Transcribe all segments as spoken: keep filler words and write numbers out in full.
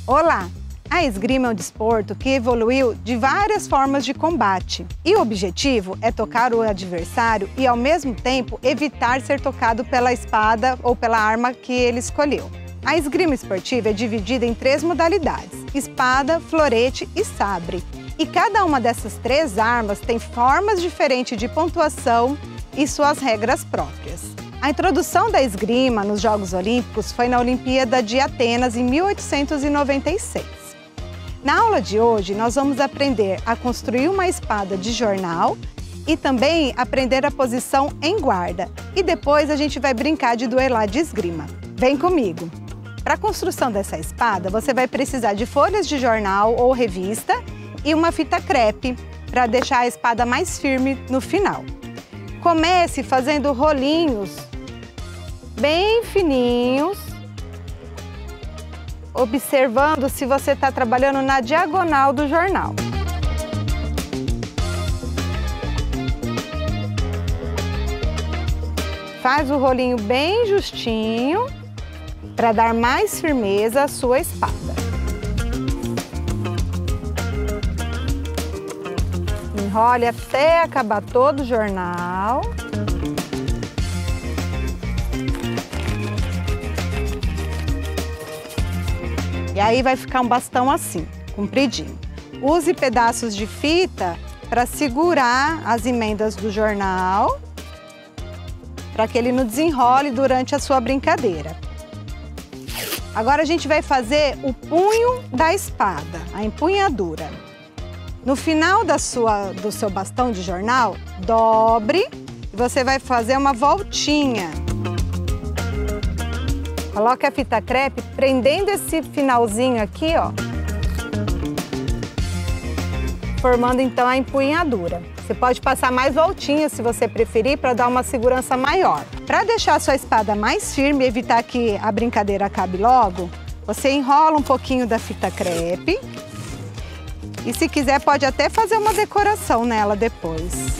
Olá! A esgrima é um desporto que evoluiu de várias formas de combate. E o objetivo é tocar o adversário e, ao mesmo tempo, evitar ser tocado pela espada ou pela arma que ele escolheu. A esgrima esportiva é dividida em três modalidades: espada, florete e sabre. E cada uma dessas três armas tem formas diferentes de pontuação e suas regras próprias. A introdução da esgrima nos Jogos Olímpicos foi na Olimpíada de Atenas, em mil oitocentos e noventa e seis. Na aula de hoje, nós vamos aprender a construir uma espada de jornal e também aprender a posição em guarda. E depois a gente vai brincar de duelar de esgrima. Vem comigo! Para a construção dessa espada, você vai precisar de folhas de jornal ou revista e uma fita crepe para deixar a espada mais firme no final. Comece fazendo rolinhos bem fininhos, observando se você está trabalhando na diagonal do jornal. Faz o rolinho bem justinho para dar mais firmeza à sua espada. Enrole até acabar todo o jornal. E aí vai ficar um bastão assim, compridinho. Use pedaços de fita para segurar as emendas do jornal, para que ele não desenrole durante a sua brincadeira. Agora a gente vai fazer o punho da espada, a empunhadura. No final da sua, do seu bastão de jornal, dobre e você vai fazer uma voltinha. Coloque a fita crepe prendendo esse finalzinho aqui, ó, formando então a empunhadura. Você pode passar mais voltinhas se você preferir, para dar uma segurança maior. Para deixar a sua espada mais firme e evitar que a brincadeira acabe logo, você enrola um pouquinho da fita crepe e, se quiser, pode até fazer uma decoração nela depois.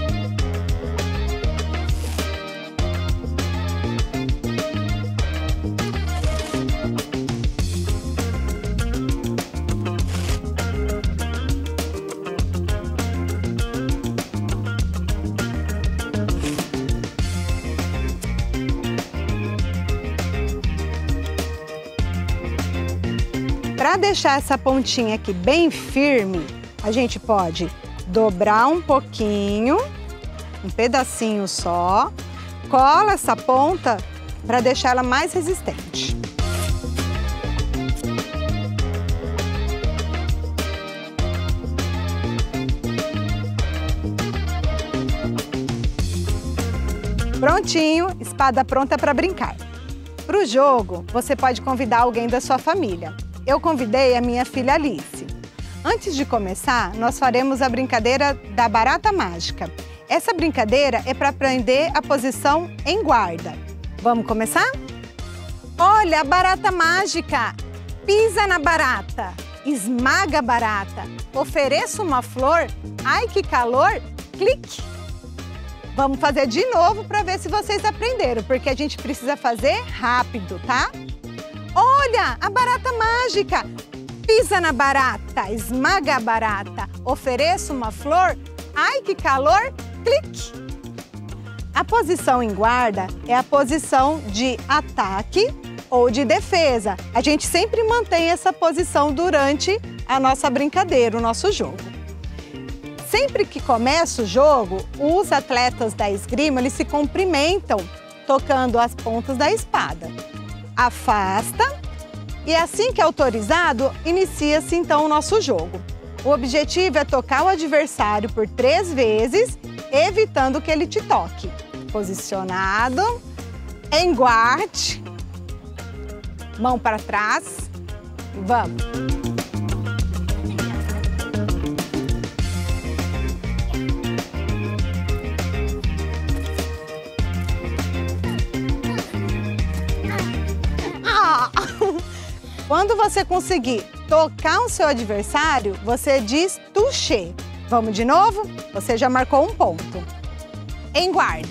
Para deixar essa pontinha aqui bem firme, a gente pode dobrar um pouquinho, um pedacinho só, cola essa ponta para deixar ela mais resistente. Prontinho, espada pronta para brincar. Para o jogo, você pode convidar alguém da sua família. Eu convidei a minha filha Alice. Antes de começar, nós faremos a brincadeira da barata mágica. Essa brincadeira é para aprender a posição em guarda. Vamos começar? Olha a barata mágica! Pisa na barata, esmaga a barata, ofereça uma flor, ai que calor, clique! Vamos fazer de novo para ver se vocês aprenderam, porque a gente precisa fazer rápido, tá? Olha, a barata mágica! Pisa na barata, esmaga a barata, ofereça uma flor, ai que calor, clique! A posição em guarda é a posição de ataque ou de defesa. A gente sempre mantém essa posição durante a nossa brincadeira, o nosso jogo. Sempre que começa o jogo, os atletas da esgrima, eles se cumprimentam tocando as pontas da espada. Afasta e, assim que autorizado, inicia-se então o nosso jogo. O objetivo é tocar o adversário por três vezes, evitando que ele te toque. Posicionado, enguarde, mão para trás, vamos! Quando você conseguir tocar o seu adversário, você diz touché. Vamos de novo? Você já marcou um ponto. Em guarda.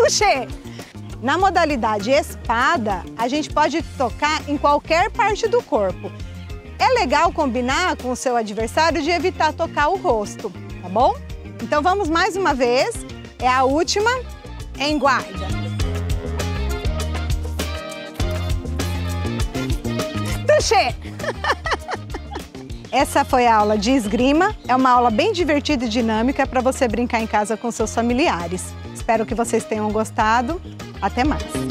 Touché! Na modalidade espada, a gente pode tocar em qualquer parte do corpo. É legal combinar com o seu adversário de evitar tocar o rosto, tá bom? Então vamos mais uma vez, é a última, em guarda. Touché! Essa foi a aula de esgrima, é uma aula bem divertida e dinâmica para você brincar em casa com seus familiares. Espero que vocês tenham gostado. Até mais!